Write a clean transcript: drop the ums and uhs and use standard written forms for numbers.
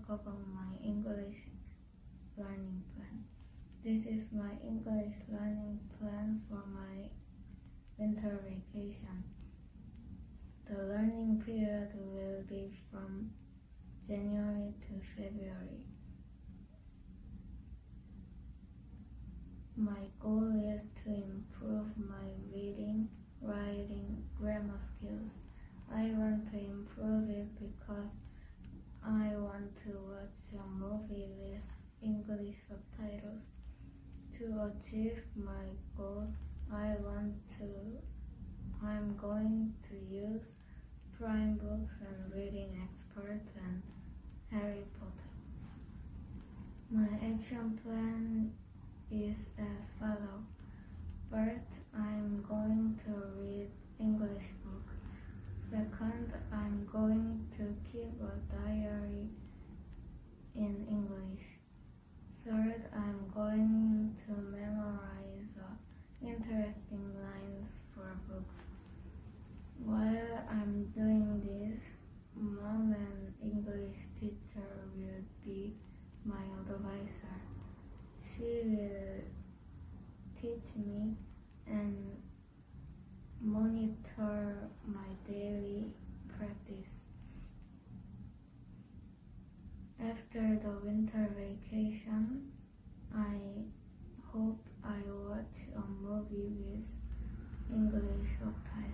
talk about my English learning plan. This is my English learning plan for my winter vacation. The learning period will be from January to February. My goal is to improve my reading, writing, grammar skills. I want to improve it because I want to watch a movie with English subtitles. To achieve my goal, I'm going to use Prime Books and Reading Expert and Harry Potter. My action plan is as follows. First, I'm going to read English book. Second, I'm going to keep a diary in English. Third, I'm going to memorize interesting lines for books. While I'm doing this, Mom and English teacher will be my advisor. She will teach me and monitor my daily practice. After the winter vacation, I hope I watch a movie with English subtitles.